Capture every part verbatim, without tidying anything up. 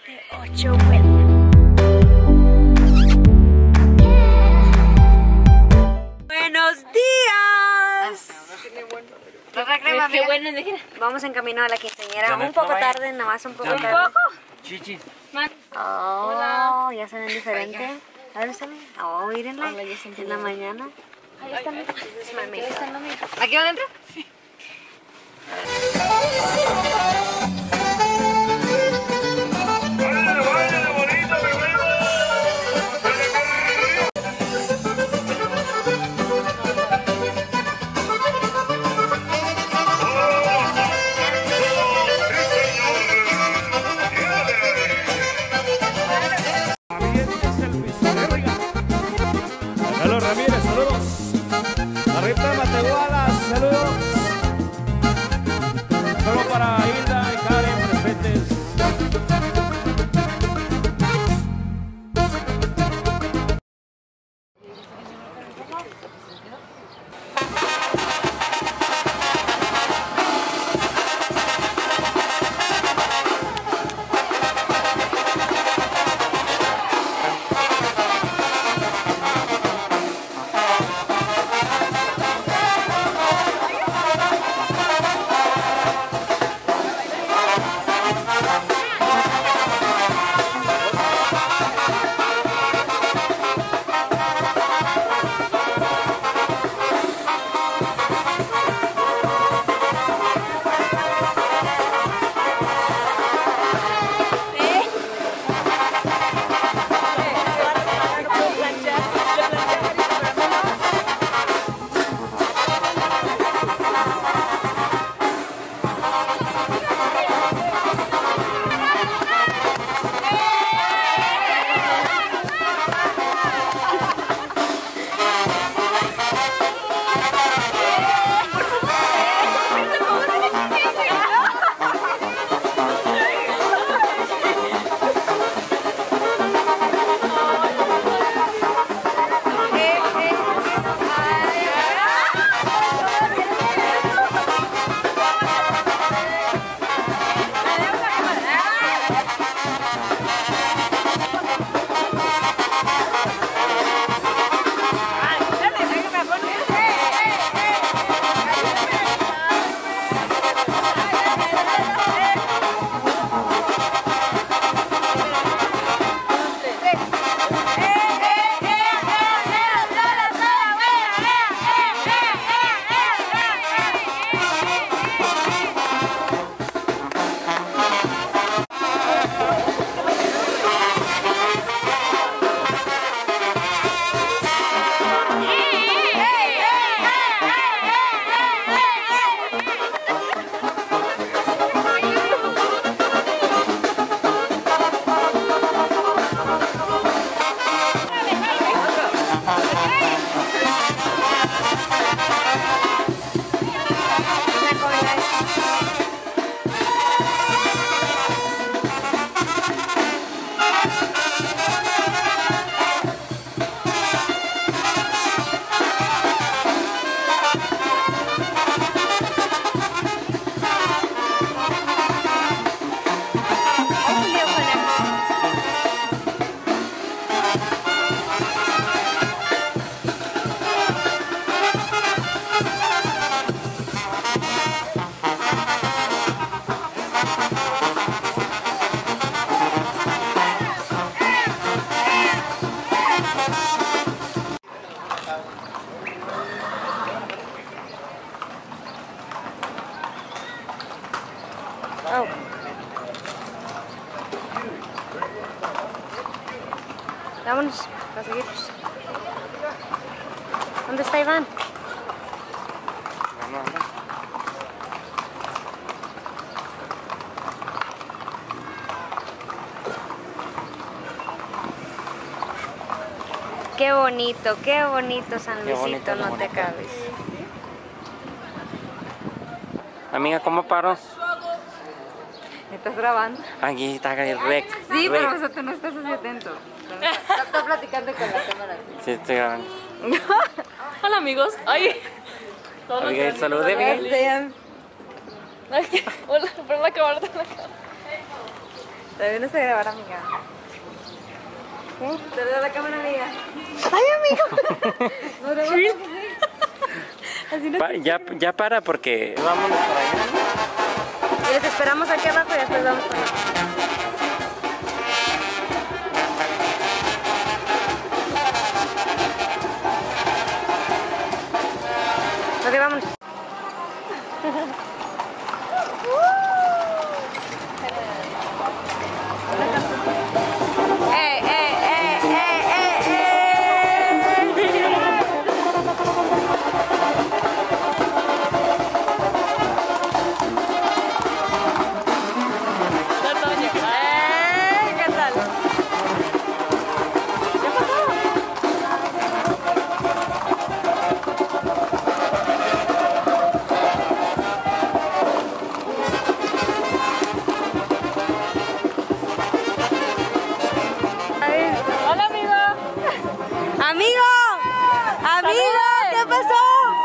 siete ocho. Buenos días. Qué bueno, Vamos en camino a la quinceañera. Un poco tarde, nada más un poco tarde. Chichis. Oh, ya se ven diferentes. A ver, se ven. Oh, mírenla. En la mañana. Ahí está, mira. ¿Aquí adentro? Sí. Carlos Ramírez, saludos. Arriba Matehuala, saludos. Solo para Hilda y Karen presentes. Oh. Vámonos, a seguirnos. ¿Dónde está Iván? No, no, no. Qué bonito, qué bonito San Qué Luisito, bonito, no qué te bonito. cabes. Amiga, ¿cómo paro? ¿Estás grabando? Aquí está el rec. Sí, rec. pero o sea, tú no estás así atento. Estás platicando con la cámara. Sí, estoy grabando. Hola amigos. Ay. Abigail, salude, Abigail. Ay, hola, pon la cámara, pon la cámara. Todavía no se grabará, amiga. ¿Qué? Saluda a la cámara, amiga. ¡Ay, amigo! No, no, Así no. Pa- ya, ya para porque vámonos por allá. Y les esperamos aquí abajo y después vamos para allá. Ok, vámonos. ¡Eh, eh, eh, eh, eh, eh! ¡Eh! ¿Qué tal? ¿Qué pasó? Ay. Hola, amigo. ¡Amigo! ¡Amigo! ¿Qué pasó?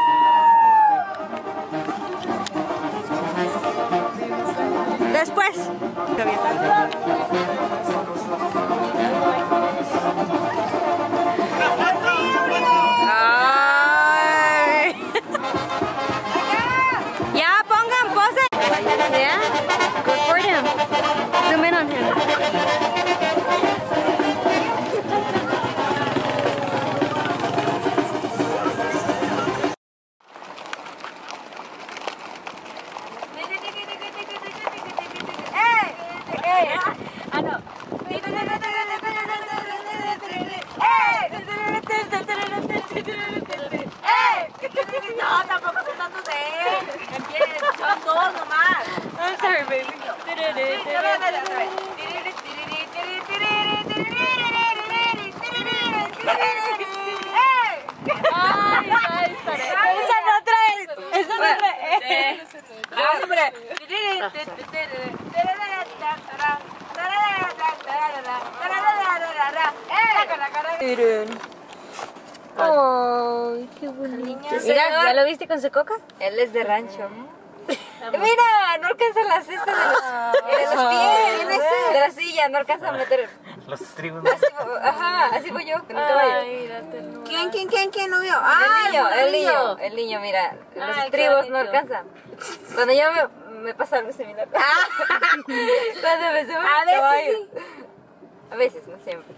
Después. Ay. Ya pongan pose. Yeah. Good for him. Zoom in on him. Ah, no. No, tampoco son tantos de él. Son dos nomás. I'm sorry, baby. Ay, ay, estaré. Esa no trae. Esa no trae. Ah, hombre. Ay, qué bonito. Mira, señor. ¿ya lo viste con su coca? Él es de rancho. Mira, no alcanza la cesta de los, de los pies. De la silla, no alcanza a meter. Los estribos. Así, ajá, así voy yo, con el caballo. ¿Quién, quién, quién, quién no vio? El niño, el niño, el niño, mira, los Ay, qué estribos no bonito. alcanzan. Cuando yo me, me pasa algo similar. Cuando me subo A al veces caballo. sí. A veces, no siempre.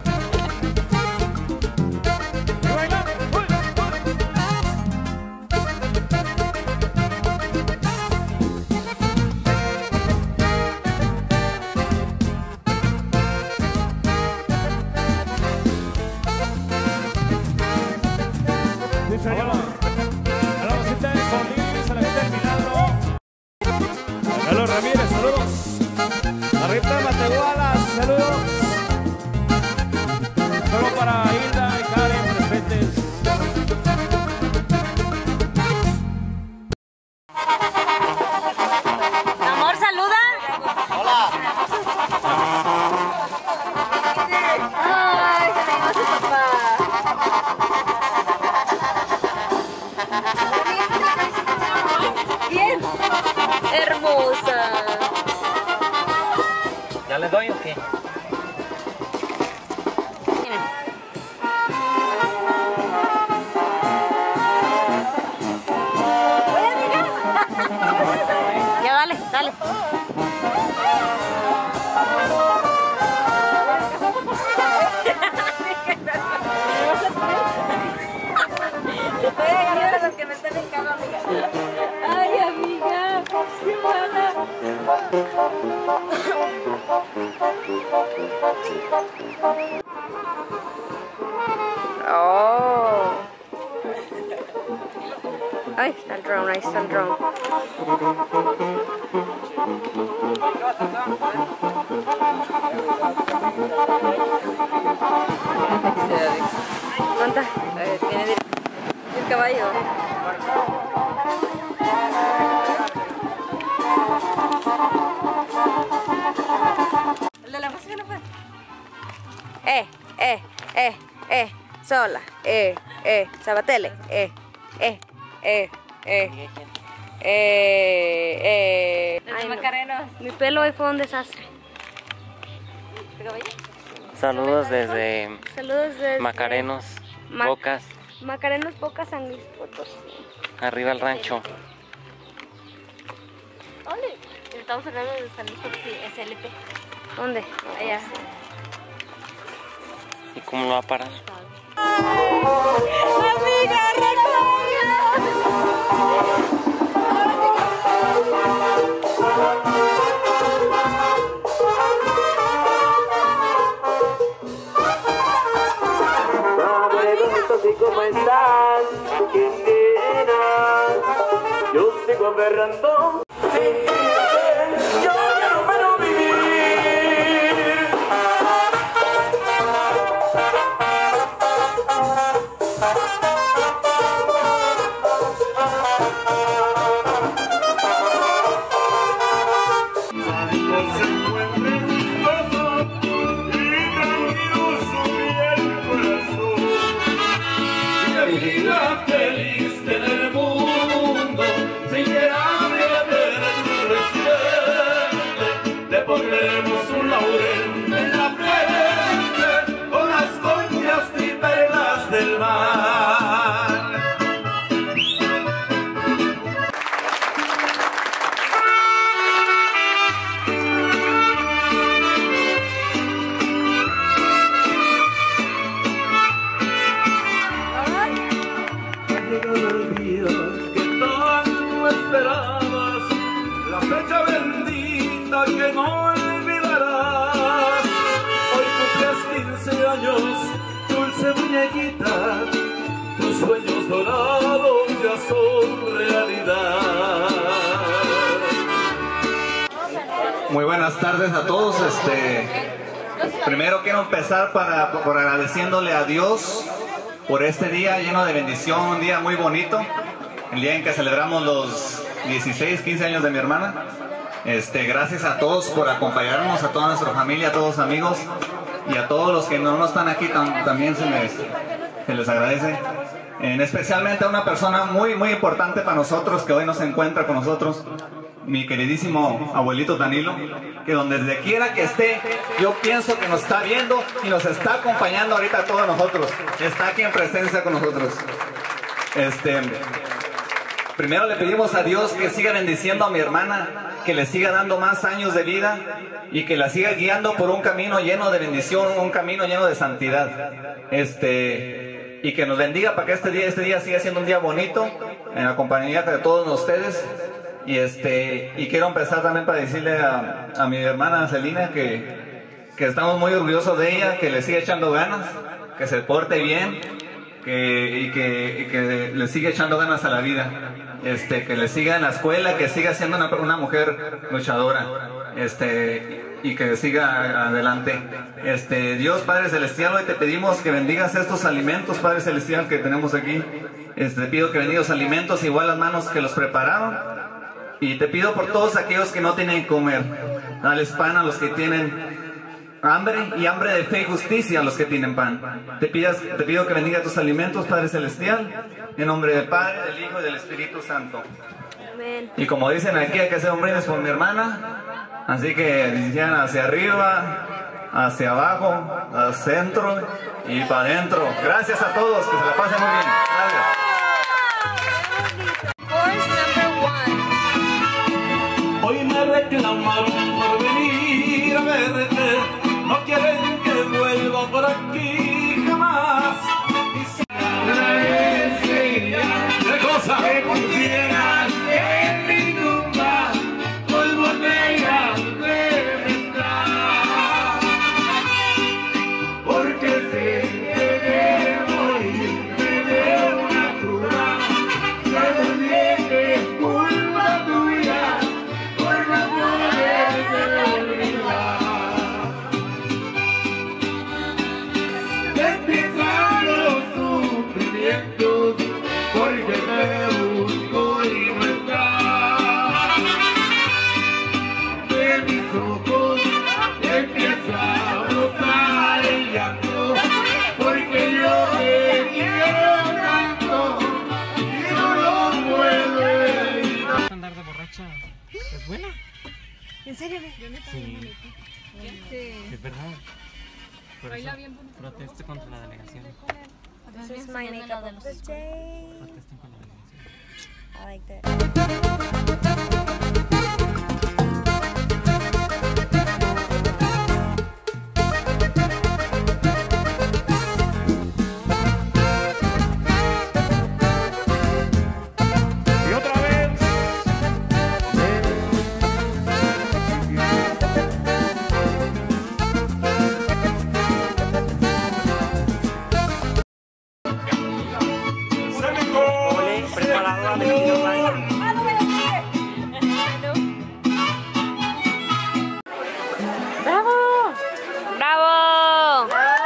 A la rosita de Solís, a la gente del Milagro. A Carlos Ramírez, saludos. A Rita Matehuala, saludos. Solo para Hilda y Karen presentes. Amor, saluda. Ay, se me llevó su papá. Bien. Hermosa. ¿Ya le doy o qué? Ya dale, dale. Voy a agarrar a los que me están en cama, amiga. Ay, amiga. Qué mala. Oh. Ay, está el drone, ahí está el drone. ¿Cuánta? Eh, tiene dir- el caballo. El de la música no fue. Eh, eh, eh, eh, sola, eh, eh, Sabatele, eh, eh, eh, eh, eh, eh. El de Ay, no. Macarenos. Mi pelo hoy fue un desastre. Saludos desde Saludos desde Macarenos, Ma- Bocas, Macarenos, Bocas, San Luis Potosí. arriba el rancho. ¿Dónde? Estamos hablando de San Luis Potosí, S L P. ¿Dónde? Allá. ¿Y cómo lo va a parar? ¡Amiga, ¿Cómo estás? ¿Qué será? Yo sigo aferrando. Yo ya no puedo vivir. Cuando se encuentren gozo y tranquilo subir el corazón. Vida feliz en el mundo, sin que nadie reciente, le pondremos un laurel en la frente, con las conchas y perlas del mar. El día que tanto esperabas, la fecha bendita que no olvidarás. Hoy cumples quince años, dulce muñequita, tus sueños dorados ya son realidad. Muy buenas tardes a todos. Este, primero quiero empezar para, por agradeciéndole a Dios por este día lleno de bendición, un día muy bonito, el día en que celebramos los dieciséis, quince años de mi hermana. Este, gracias a todos por acompañarnos, a toda nuestra familia, a todos los amigos y a todos los que no, no están aquí tam, también se les, se les agradece. En especialmente a una persona muy muy importante para nosotros que hoy nos encuentra con nosotros, mi queridísimo abuelito Danilo, que donde quiera que esté, yo pienso que nos está viendo y nos está acompañando ahorita a todos nosotros, está aquí en presencia con nosotros. Este, primero le pedimos a Dios que siga bendiciendo a mi hermana, que le siga dando más años de vida y que la siga guiando por un camino lleno de bendición, un camino lleno de santidad. Este, y que nos bendiga para que este día, este día siga siendo un día bonito en la compañía de todos ustedes. Y este y quiero empezar también para decirle a, a mi hermana Celina que, que estamos muy orgullosos de ella, que le siga echando ganas, que se porte bien, que, y, que, y que le siga echando ganas a la vida, este, que le siga en la escuela, que siga siendo una, una mujer luchadora, este, y que siga adelante. Este, Dios Padre Celestial, hoy te pedimos que bendigas estos alimentos, Padre Celestial, que tenemos aquí. Este, te pido que bendigas los alimentos, igual las manos que los prepararon. Y te pido por todos aquellos que no tienen que comer, dales pan a los que tienen hambre y hambre de fe y justicia a los que tienen pan. Te, pidas, te pido que bendiga tus alimentos, Padre Celestial, en nombre del Padre, del Hijo y del Espíritu Santo. Amén. Y como dicen aquí, hay que hacer un brindis por mi hermana, así que dirigían hacia arriba, hacia abajo, al centro y para adentro. Gracias a todos, que se la pasen muy bien. Gracias. Hoy me reclamaron por venir a verte, no quieren que vuelva por aquí jamás. Y si ¿qué cosa? Que pusieras en mi tumba dos botellas de mezcal, porque sé que de morir me dio una cruda, que también es culpa tuya. Empiezan los sufrimientos porque te busco y no estás. De mis ojos empieza a brotar el llanto porque yo te quiero tanto y no lo puedo evitar. Andar de borracha es buena. ¿En serio? ¿De neta? Sí. Es verdad. Por eso proteste contra la delegación. This is my makeup of the day. Protesten con la delegación. I like that. Y otra vez. Ole, preparado a vestido blanco. ¡Bravo! ¡Bravo!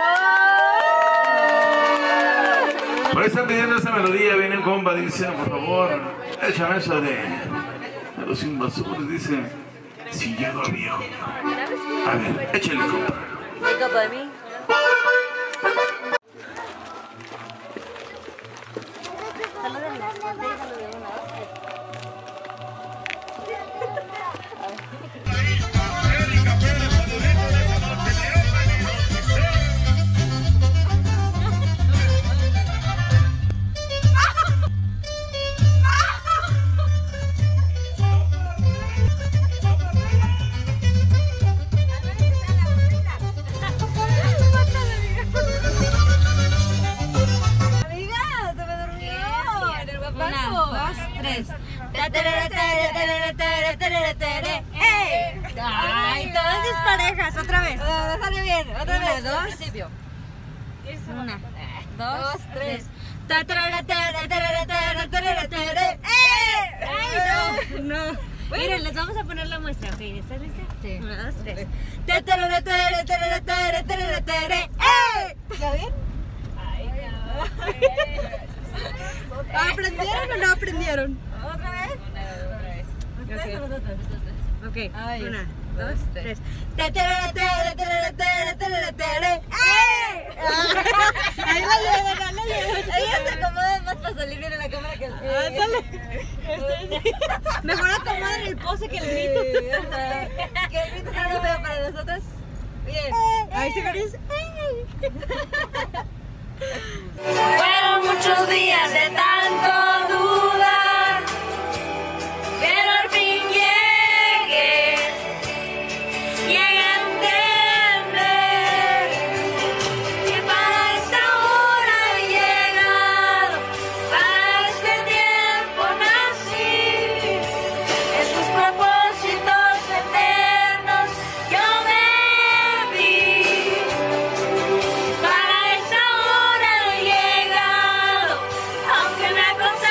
Por estar pidiendo esa melodía, viene un compa, dice, por favor, échame esa de, de los invasores, dice, si llego a viejo. A ver, échale, compa. Makeup de mí. Ay, todas disparejas, otra vez. No, salió bien, otra vez. Una, dos. Una, dos, tres. Ay, no, no. Miren, les vamos a poner la muestra. Ok, ¿estás lista? Sí. Una, dos, tres. ¿Ya bien? ¿Aprendieron o no aprendieron? ¿Otra vez? ¿Ustedes o nosotros? Ok, Ay, una, dos, dos, tres. tres. Ahí la llevan, ahí la llevan. Ella se acomoda más para salir bien en la cámara que el... Mejor acomodan el pose que el grito. Que el grito sea feo para nosotros. Bien. Ahí se parece. Fueron muchos días de tanto dudar, pero al fin llegué, llegué a entender que para esta hora he llegado, para este tiempo nací, en sus propósitos eternos yo me vi. Para esta hora he llegado, aunque me ha costado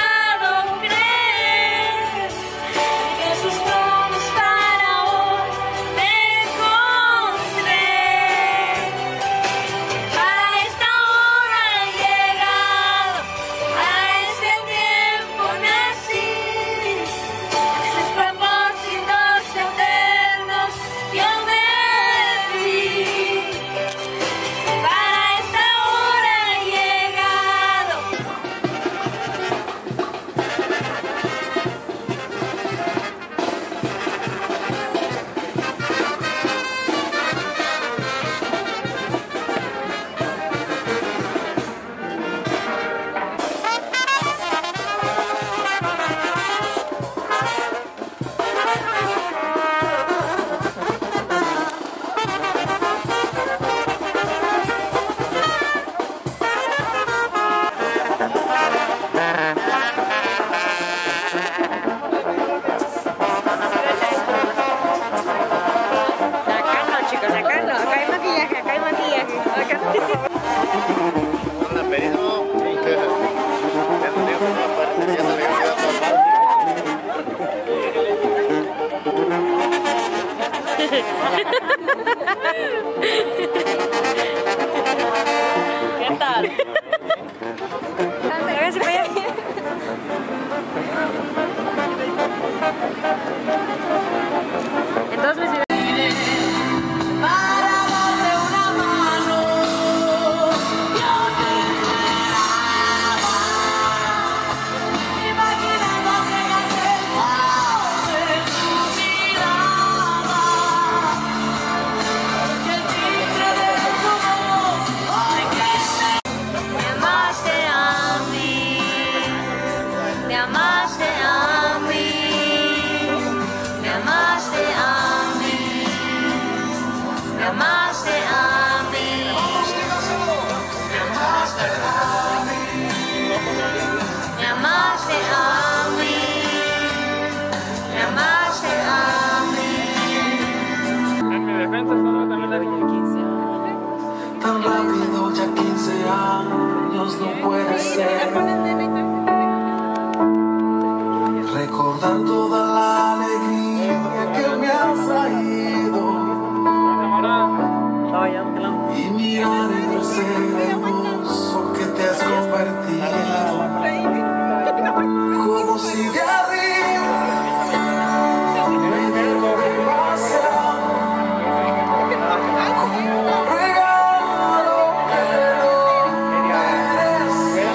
tan rápido, ya quince años no puede ser. Recordar toda la alegría que me has traído y mirar el ser hermoso que te has convertido, como si de arriba me diera que pasa, como un regalo que no mereces,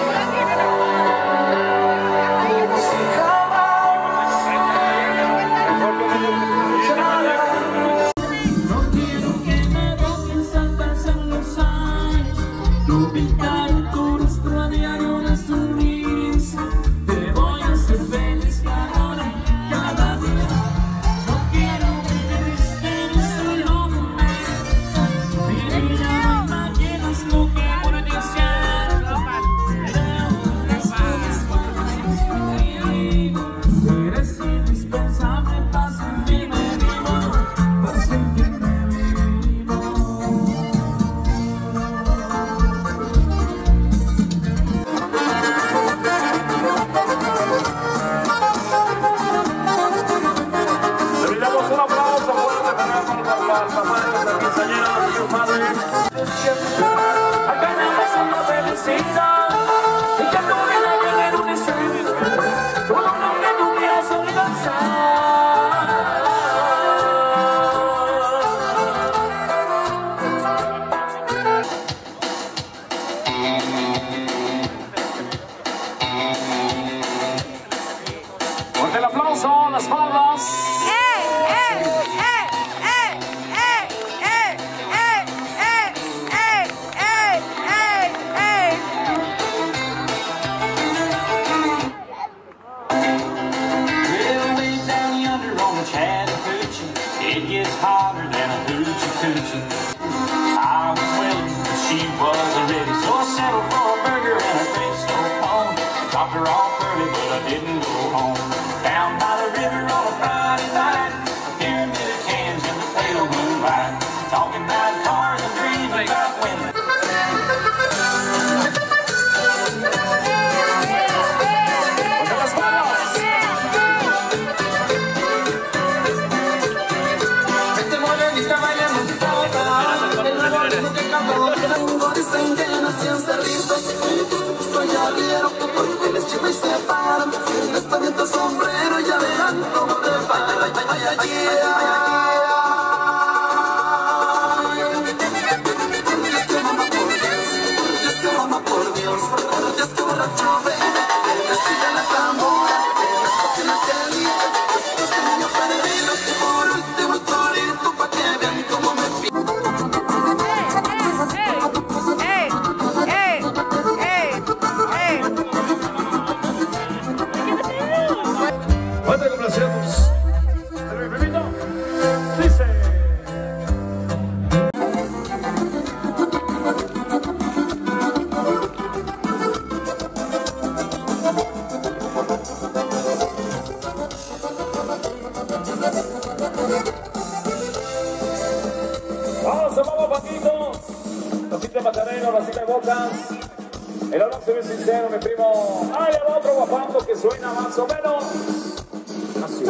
como si jamás no quiero que me dejes al pasar los años, no pintar tu rostro a diario una sonrisa. Te voy a hacer feliz ahora, cada día. No quiero que te estés solo conmigo. Mi vida no imaginas lo que por ti siento. Eres conmigo. Eres indispensable, paz en mí me vivo, paz en mí me vivo. Le brindamos un aplauso fuerte para las mamás de nuestra quinceañera y sus madres. Apenas una felicidad y que tu vida llegue en un instante, todo lo que tú quieras alcanzar. Fuerte el aplauso a las palmas. Well, way down yonder on the Chattahoochee, it gets hotter than a hoochie coochie. I was willing, but she wasn't ready, so I settled for a burger and a great snow cone. Dropped her off early, but I didn't go home. Down by the river on a Friday night, a pyramid of cans in the pale moonlight, talking about cars and dreaming about women. ¡Fuerte las palmas! Este morenita bailando su toca, el nuevo ritmo que cantó. Dicen que nacían cerritos, soy arriero, porque les chiva y se paran. Si les poniendo el sombrero, ya verán cómo te paran. Ay, ay, ay, ay, ay. Por Dios que mamá, por Dios, por Dios que mamá, por Dios, por Dios que borracho ven, que me siga la tambora, que me toque la telita, después de niño perdido, por último el torito, pa' que vean cómo me pido. Fuerte complacemos. ¿Me permito? Dice. Vamos, vamos, Paquitos. Rosita de Macarena, Rosita de Bocas. El honor se ve sincero, mi primo. Ay, el otro guapango que suena más o menos. Así.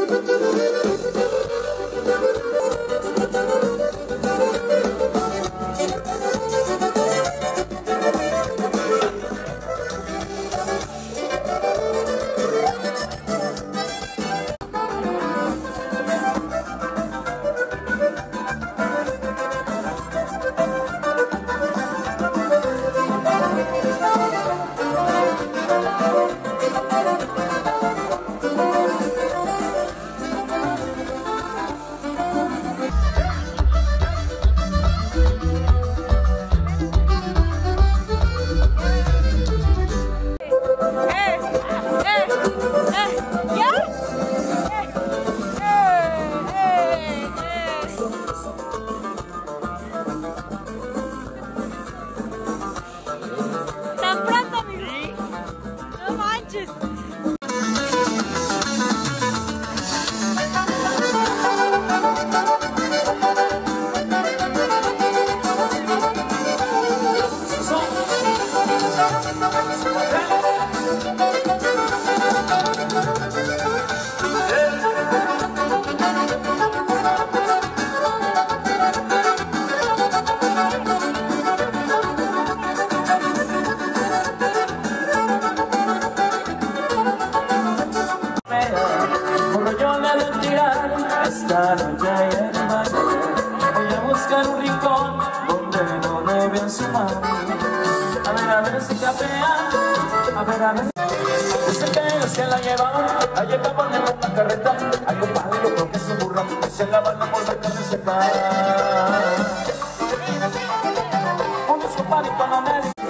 Esta noche en Madrid voy a buscar un rincón donde no debe asomar. A ver, a ver si capea, a ver, a ver. Dicen que ellos que la llevaban, la llevaban en una carreta. Al compadre yo creo que es un burro, se la van a volver a secar. Unos compadritos no me dicen.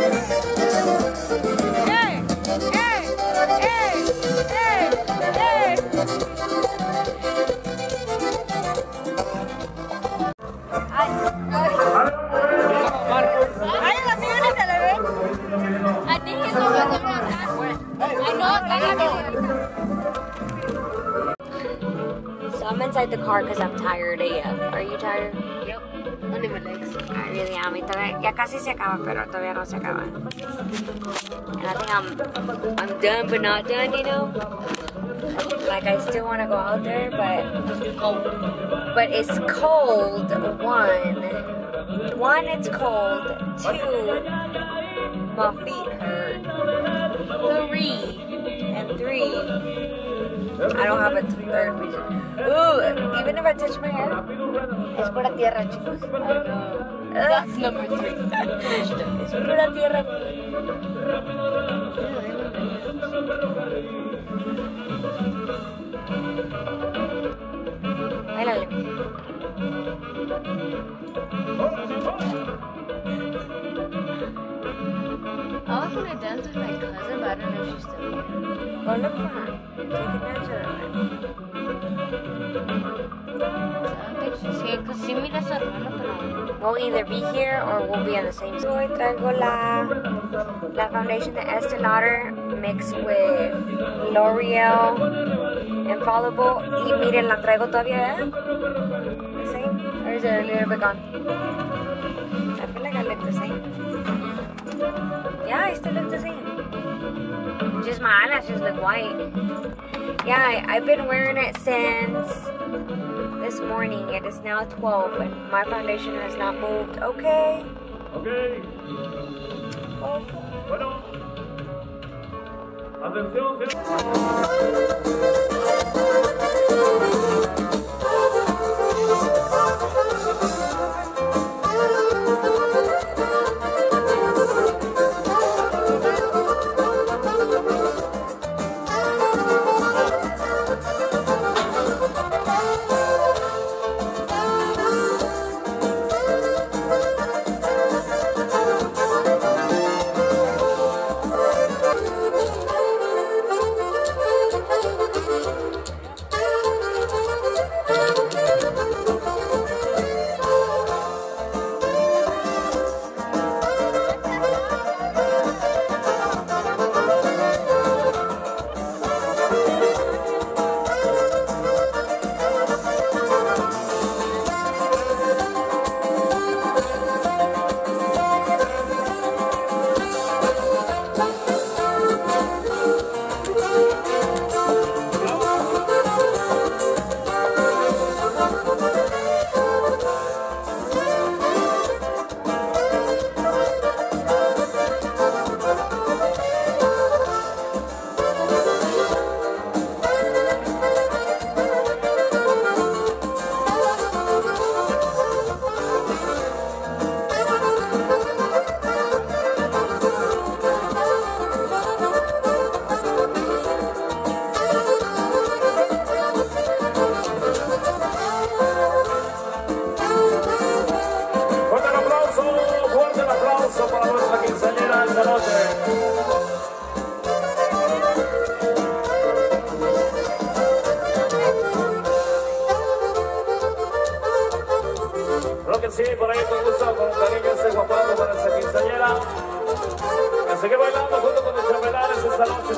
So I'm inside the car because I'm tired A F. Are you tired? Yep. Only my legs. I really am. Y todavía, ya casi se acaba, pero todavía no se acaba. And I think I'm, I'm done but not done, you know? Like I still want to go out there, but but it's cold. One, one it's cold. Two, my feet hurt. Three, and three, I don't have a third reason. Ooh, even if I touch my hair, es pura tierra, chicos. That's number three. Es pura tierra. Bailale. I was gonna dance with my cousin, but I don't know if she's still here. Go look for her. Take a dance with her. I don't think she's here, because sí mira a su hermano, pero... We'll either be here or we'll be on the same school. Hoy traigo la, la foundation de Estee Lauder mixed with L'Oreal Infallible. Y miren, la traigo todavía, ¿eh? The same? Or is it a little bit gone? I feel like I look the same. Yeah, I still look the same. Just my eyelashes look white. Yeah, I, I've been wearing it since this morning. It is now twelve and my foundation has not moved. Okay. Okay. Okay. Bueno. Atención. Sí, por ahí con gusto, con cariño, ese guapazo para esa quinceañera. Que sigue bailando junto con los chambelanes esta noche.